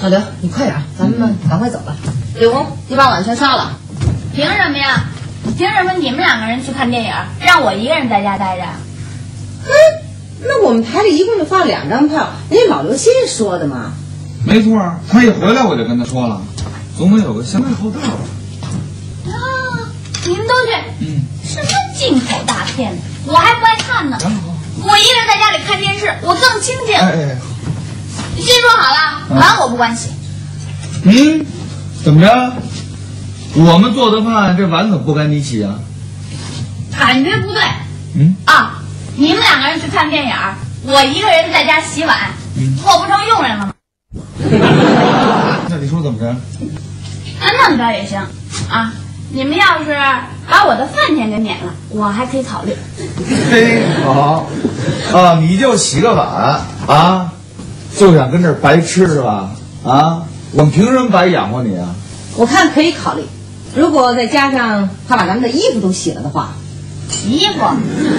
老刘，你快点，咱们赶快走了。柳红，你把碗全刷了。 凭什么呀？凭什么你们2个人去看电影，让我一个人在家待着？ 那我们台里一共就发了2张票，人家老刘先说的嘛。 没错，他一回来我就跟他说了，总得有个先来后到吧。 你们都去？什么进口大片呢？我还不爱看呢。我一个人在家里看电视，我更清静。先说好了，碗我不关洗。 怎么着？我们做的饭，这碗怎么不该你洗啊？ 感觉不对。你们2个人去看电影，我一个人在家洗碗，我不成佣人了吗？ 那你说怎么着？ 那么着也行啊。你们要是把我的饭钱给免了，我还可以考虑。 嘿，好啊，你就洗个碗啊，就想跟这儿白吃是吧？啊，我们凭什么白养活你啊？ 我看可以考虑，如果再加上他把咱们的衣服都洗了的话。 衣服？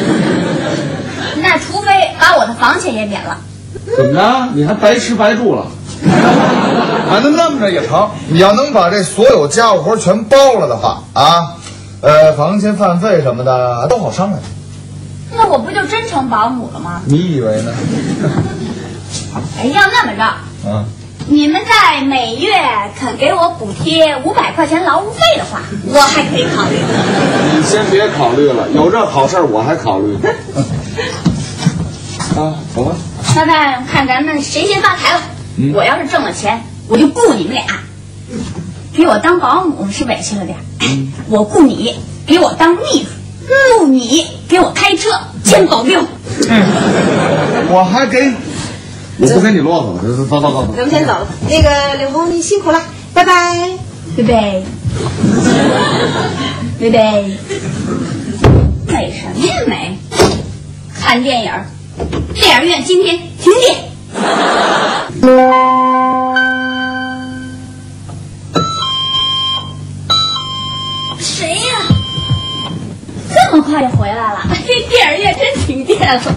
那除非把我的房钱也免了。 怎么着？你还白吃白住了？那么着也成。你要能把这所有家务活全包了的话啊，房钱饭费什么的都好商量。 那我不就真成保姆了吗？ 你以为呢？ 要那么着，你们在每月肯给我补贴500块钱劳务费的话，我还可以考虑。 你先别考虑了，有这好事我还考虑。走吧。 那看咱们谁先发财了。我要是挣了钱，我就雇你们俩。给我当保姆是委屈了点，我雇你给我当秘书，雇你给我开车兼保镖。 我还给。我不跟你啰嗦了，走。 咱们先走了。那个柳红，你辛苦了，拜拜。 贝贝，贝贝，美什么呀美？看电影，电影院今天停电。谁呀？这么快就回来了？电影院真停电了。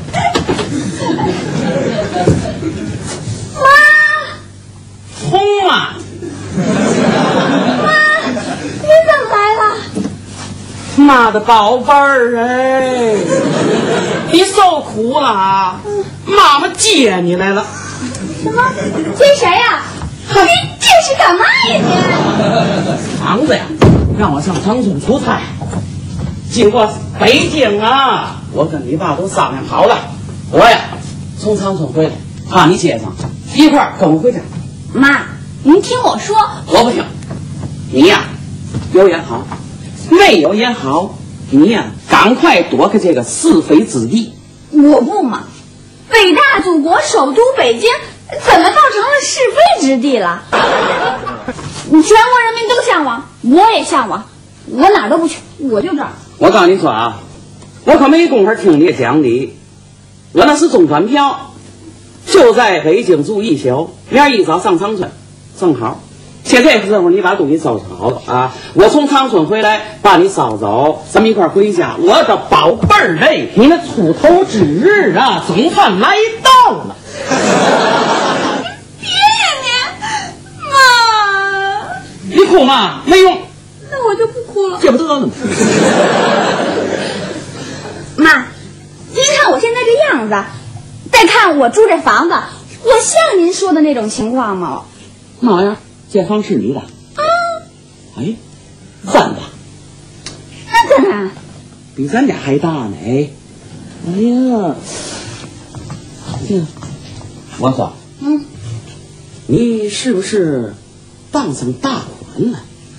红啊！ 妈，你怎么来了？ 妈的宝贝儿哎，你受苦了，妈妈接你来了。 什么？接谁呀？你这是干嘛呀你？ 房子呀，让我上长春出差。经过北京啊，我跟你爸都商量好了，我呀从长春回来，把你接上，一块儿跟我回家。 妈，您听我说。 我不听。你呀，有也好，没有也好，你呀赶快躲开这个是非之地。 我不嘛，伟大祖国首都北京怎么倒成了是非之地了？全国人民都向往，我也向往，我哪儿都不去，我就这儿。 我告诉你说啊，我可没工夫听你讲理，我那是中传票，就在北京住一宿，明儿一早上长春，正好。现在时候你把东西收拾好了啊，我从长春回来把你捎走，咱们一块儿回家。我的宝贝儿嘞，你那出头之日啊，总算来到了。 别呀你，妈！ 你哭嘛没用， 那我就不哭了。 这不得了吗？ 妈，您看我现在这样子，再看我住这房子，我像您说的那种情况吗？ 嘛呀，这房是你的？哎，三的。 那当然， 比咱家还大呢。哎呀，这我说，你是不是傍上大款了？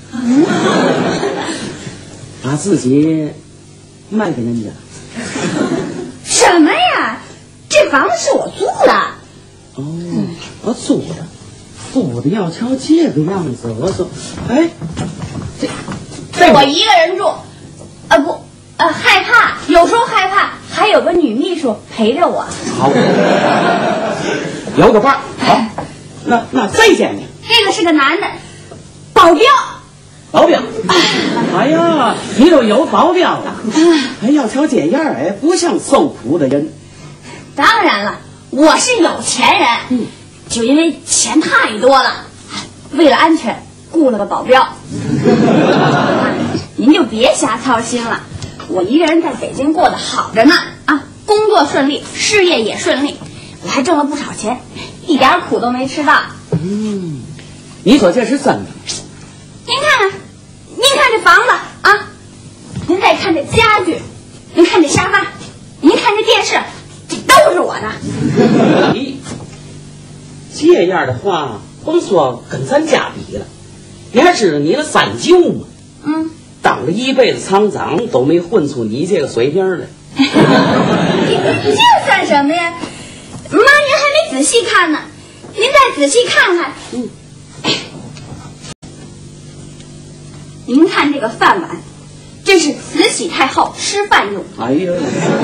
把自己卖给人家？ 什么呀？这房子是我租的。 哦，我租的。租的要瞧这个样子，我说，哎，这我一个人住，害怕，有时候害怕，还有个女秘书陪着我。 好，有个伴儿。好，那这件呢？ 这个是个男的，保镖。 保镖。哎呀，你都有保镖了。哎，要瞧这样，哎，不像受苦的人。 当然了，我是有钱人。就因为钱太多了， 为了安全雇了个保镖。您就别瞎操心了，我一个人在北京过得好着呢啊，工作顺利，事业也顺利，我还挣了不少钱，一点苦都没吃到。 你说这是真的？ 您看看，您看这房子啊，您再看这家具，您看这沙发，您看这电视，这都是我的。 咦，这样的话，甭说跟咱家比了，你还知道你的三舅吗？当了一辈子厂长都没混出你这个水平来。 这算什么呀？妈，您还没仔细看呢，您再仔细看看。您看这个饭碗，这是慈禧太后吃饭用。 哎呦！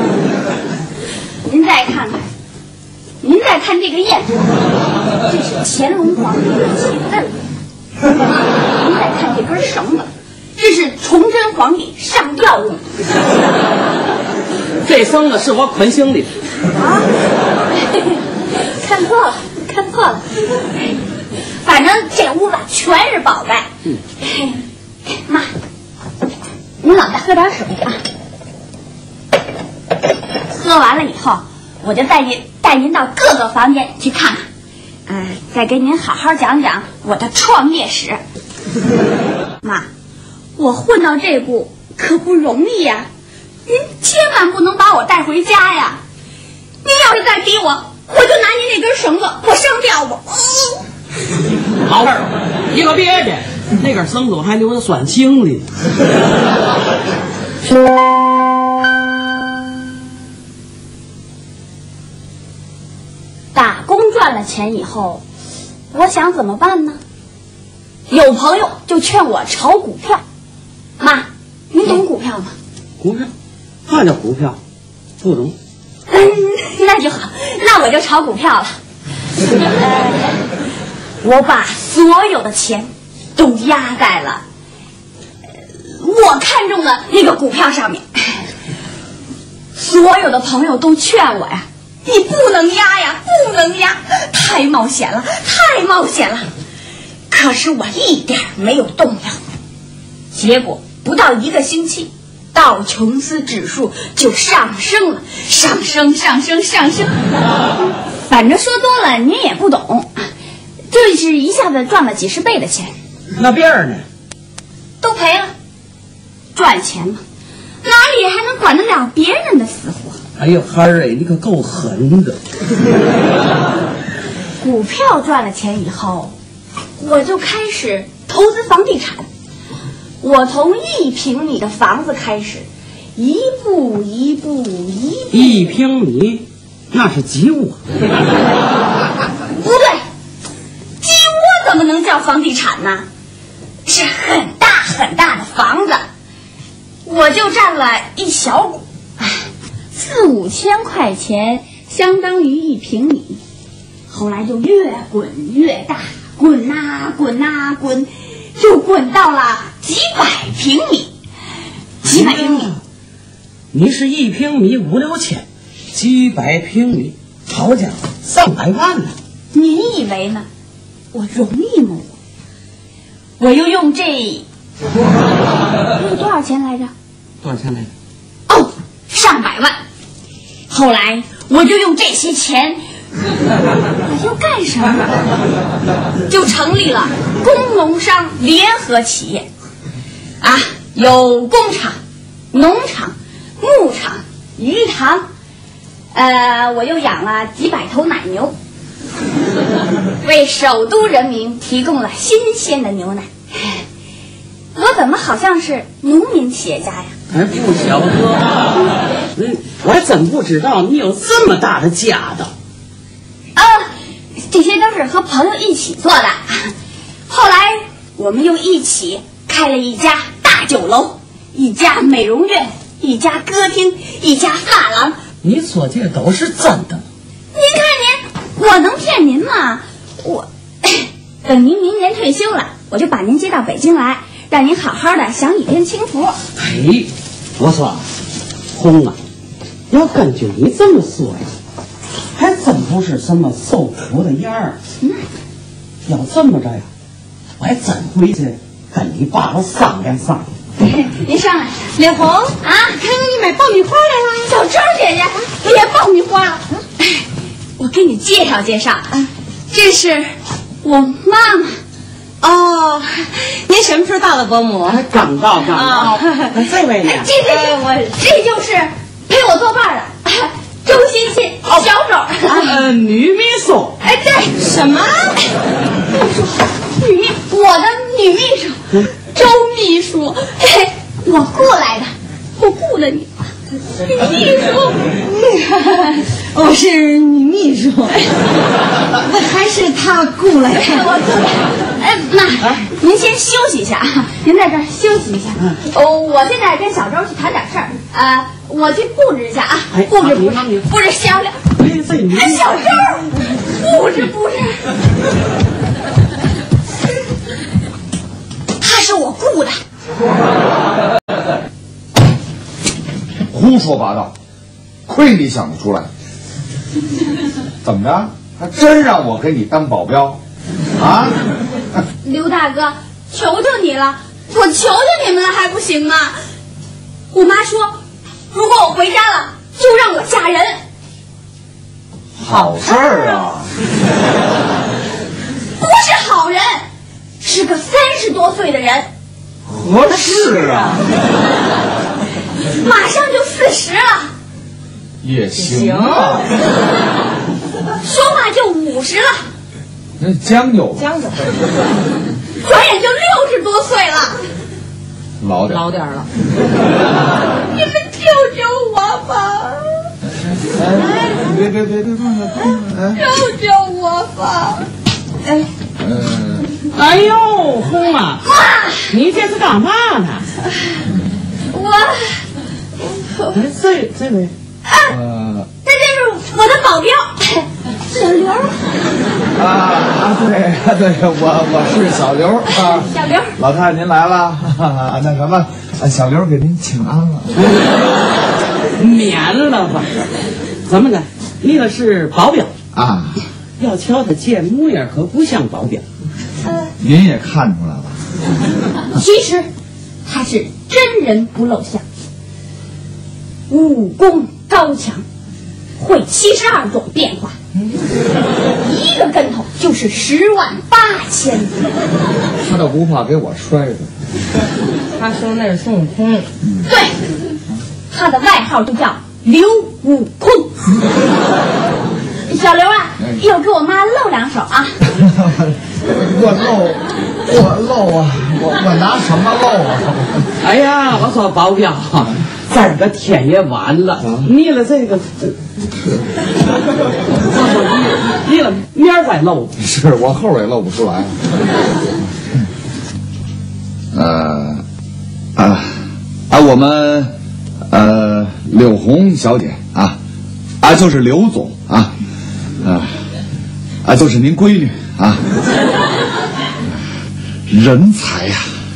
您再看看，您再看这个砚台，这是乾隆皇帝写字儿。您再看这根绳子，这是崇祯皇帝上吊用的。 这绳子是我捆行李啊！看错了，看错了。反正这屋子全是宝贝。妈，您老再喝点水啊。喝完了以后，我就带您到各个房间去看看，再给您好好讲讲我的创业史。妈，我混到这步可不容易呀，您千万不能把我带回家呀！您要是再逼我，我就拿您那根绳子，我上吊吧。 好事儿，你可别介，那根绳子我还留着拴行李。 打工赚了钱以后，我想怎么办呢？有朋友就劝我炒股票。妈，您懂股票吗？ 股票？啥叫股票？不懂。 那就好，那我就炒股票了。我把所有的钱都压在了我看中的那个股票上面。所有的朋友都劝我呀，你不能压呀，不能压，太冒险了，太冒险了。可是我一点没有动摇，结果不到1个星期，道琼斯指数就上升了，上升。反正说多了您也不懂，就是一下子赚了几十倍的钱。 那别人呢？ 都赔了。赚钱嘛，哪里还能管得了别人的死活？ 哎呦，孩儿哎，你可够狠的。 股票赚了钱以后，我就开始投资房地产。我从1平米的房子开始，一步。 1平米，那是鸡窝。 不对，鸡窝怎么能叫房地产呢？是很大很大的房子。我就占了一小股，4、5千块钱相当于1平米。后来就越滚越大，滚啊滚，就滚到了几百平米。 你是1平米5、6千，几百平米，好家伙，300万呢！ 您以为呢？我容易吗？我又用这多少钱来着？ 多少钱来着？ 哦，上百万。后来我就用这些钱，我又干什么？就成立了工农商联合企业，有工厂、农场、牧场、鱼塘，我又养了几百头奶牛，为首都人民提供了新鲜的牛奶。我怎么好像是农民企业家呀？ 还不小哥，我还真不知道你有这么大的家的。 这些都是和朋友一起做的。后来我们又一起开了一家大酒楼，一家美容院，一家歌厅，一家发廊。 你说这都是真的？ 您看您，我能骗您吗？等您明年退休了，我就把您接到北京来，让您好好的享1天清福。 哎，我说红啊，要根据你这么说呀，还真不是什么受苦的样儿。要这么着呀， 我还真回去跟你爸爸商量商量。 您上来， 脸红啊， 看看你买爆米花来了。 小周姐姐也爆米花了。我给你介绍介绍，这是我妈妈。 哦，您什么时候到的伯母？ 刚到。这位呢？ 这就是陪我作伴的周欣欣，小周。 女秘书。 哎，对， 什么？ 我的女秘书，周秘书。我雇来的，我雇了你。女秘书， 我是女秘书，那还是他雇来的。 我雇来。妈，您先休息一下啊，您在这儿休息一下。我现在跟小周去谈点事儿，我去布置一下啊，布置小了。小周，布置。他是我雇的。 胡说八道，亏你想得出来。怎么着？还真让我给你当保镖啊？ 刘大哥，求求你了，我求求你们了，还不行吗？我妈说，如果我回家了，就让我嫁人。 好事儿啊！ 不是好人，是个30多岁的人。 合适啊！ 马上就40了。 也行啊。 说话就50了。 那将就。 转眼就60多岁了。 老点了。 你们救救我吧！ 别， 救救我吧！ 哎呦，红啊！ 妈， 你这是干嘛呢？这位， 这就是我的保镖，小刘。 对，我是小刘啊。 小刘， 老太太您来了，那什么，小刘给您请安了。 免了吧？怎么的？你那是保镖啊？ 要瞧他这模样，可不像保镖。 您也看出来了。 其实他是真人不露相，武功高强，会72种变化，一个跟头就是108000。 他倒不怕给我摔的。 他说那是孙悟空。 对，他的外号就叫刘悟空。小刘啊，一会儿给我妈露2手啊。 我露啊，我拿什么露啊？ 哎呀，我说保镖，这个天也晚了，你了这个，你了明儿再露。 是我后边也露不出来。我们柳红小姐就是刘总就是您闺女啊。人才呀，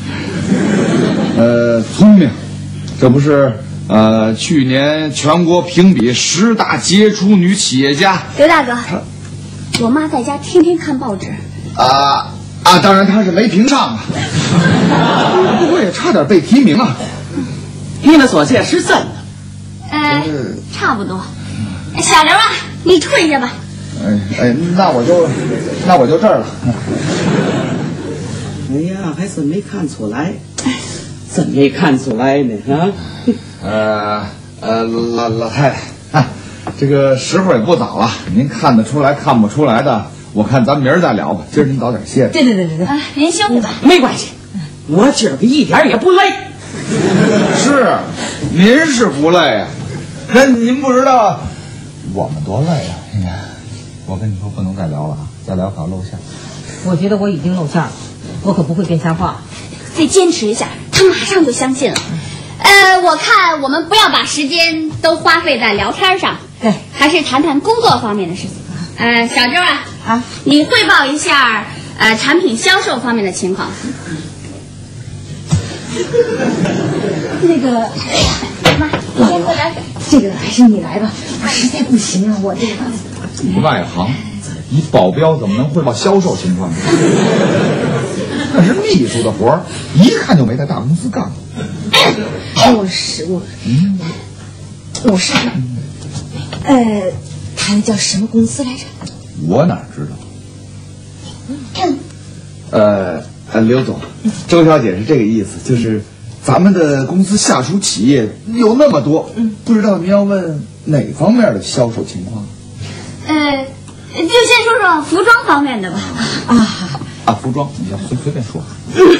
聪明，这不是去年全国评比10大杰出女企业家。 刘大哥，我妈在家天天看报纸。 当然她是没评上啊，不过也差点被提名啊。 你那说这是真的？ 差不多。小刘啊，你退下吧。 那我就这儿了。 哎呀，还真没看出来，真没看出来呢老太太，这个时候也不早了，您看得出来看不出来的，我看咱明儿再聊吧。今儿您早点歇。 对， 您休息吧。 没关系，我今儿个一点也不累。 是，您是不累啊？那您不知道我们多累啊！我跟你说，不能再聊了啊，再聊可要露馅。 我觉得我已经露馅了，我可不会编瞎话。 再坚持一下，他马上就相信了。我看我们不要把时间都花费在聊天上， 对， 还是谈谈工作方面的事情。小周你汇报一下产品销售方面的情况。 那个，妈，这个还是你来吧，我实在不行啊，我这个。 外行，你保镖怎么能汇报销售情况呢？ 秘书的活儿，一看就没在大公司干过。 我是，他那叫什么公司来着？ 我哪知道？刘总，周小姐是这个意思，就是咱们的公司下属企业有那么多，不知道您要问哪方面的销售情况？ 就先说说服装方面的吧。 服装，你要随便说。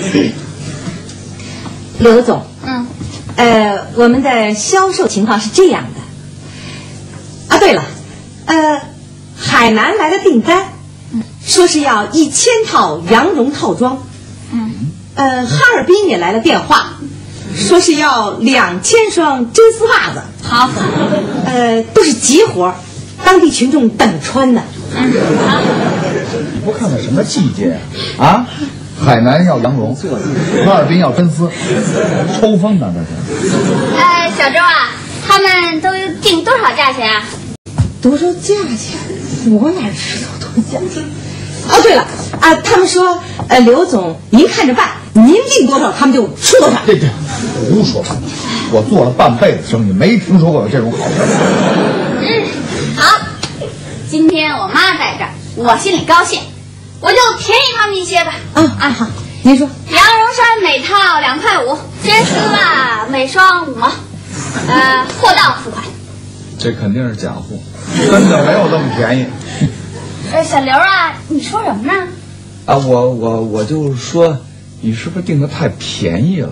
刘总，我们的销售情况是这样的。对了，海南来的订单，说是要1000套羊绒套装。哈尔滨也来了电话，说是要2000双真丝袜子。 好， 都是急活，当地群众等穿的。 你不看看什么季节啊？海南要羊绒，哈尔滨要真丝，抽风呢这是。 小周啊，他们都定多少价钱啊？ 多少价钱？我哪知道多少价钱？对了他们说刘总您看着办，您定多少他们就出多少。 对，胡说八道！我做了半辈子生意，没听说过有这种好事。 好，今天我妈在这儿，我心里高兴，我就便宜他们一些吧。 好，您说。 羊绒衫每套2块5，真丝袜每双5毛，货到付款。 这肯定是假货，真的没有这么便宜。 小刘啊，你说什么呢？ 我就说，你是不是定的太便宜了？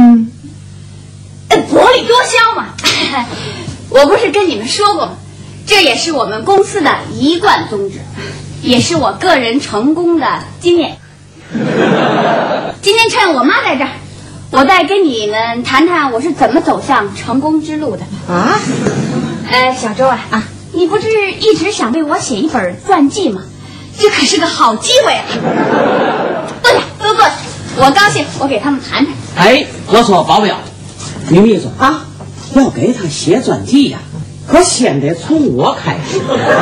薄利多销嘛。我不是跟你们说过吗？这也是我们公司的一贯宗旨，也是我个人成功的经验。今天趁我妈在这儿，我再跟你们谈谈我是怎么走向成功之路的。小周啊，你不是一直想为我写一本传记吗？这可是个好机会啊！坐下，都坐下，我高兴，我给他们谈谈。 我说保镖，女秘书要给他写传记呀，可先得从我开始。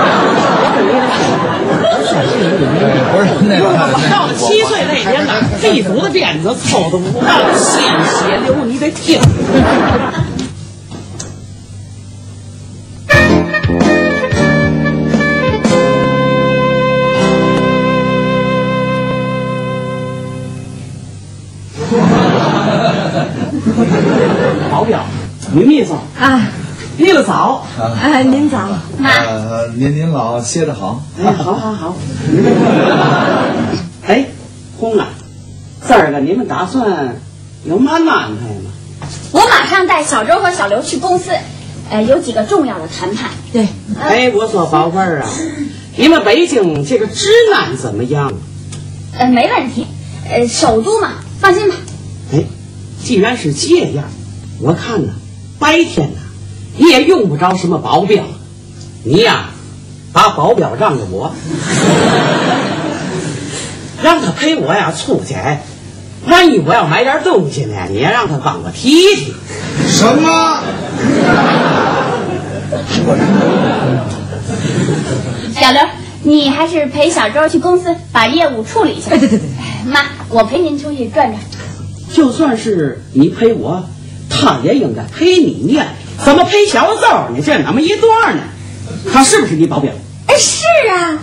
不是那个， 到了7岁那年呢，地主的鞭子抽得不干，鲜血流，你得听。保镖，女秘书您早您早。 您老歇得好。 好。红啊，这儿个你们打算有嘛安排吗？ 我马上带小周和小刘去公司，有几个重要的谈判。 对。 我说宝贝儿啊，你们北京这个治安怎么样？ 没问题，首都嘛，放心吧。 既然是这样，我看呢，白天呢，你也用不着什么保镖，你呀，把保镖让给我，让他陪我呀出去。万一我要买点东西呢，你也让他帮我提提。 什么？ 小刘，你还是陪小周去公司把业务处理一下。 对。 妈，我陪您出去转转。 就算是你陪我，他也应该陪你呀。怎么陪小周呢？这那么一段呢？他是不是你保镖？ 是啊。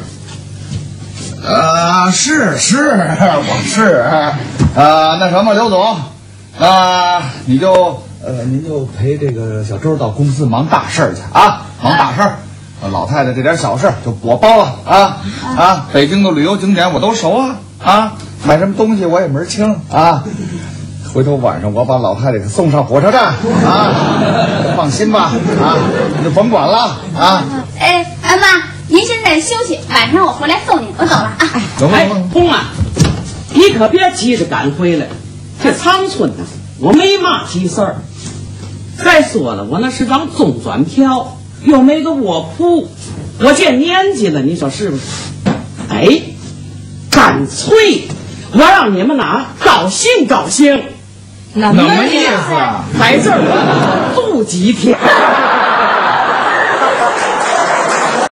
是，我是。那什么，刘总，您就陪这个小周到公司忙大事去啊，忙大事。老太太这点小事就我包了北京的旅游景点我都熟买什么东西我也门清回头晚上我把老太太给送上火车站放心吧你就甭管了妈，您现在休息，晚上我回来送您，我走了红啊，你可别急着赶回来，这长春呢，我没嘛急事儿。再说了，我那是张中转票，又没个卧铺，我这年纪了，你说是不是？干脆我让你们高兴高兴。 什么意思啊？ 在这儿住几天。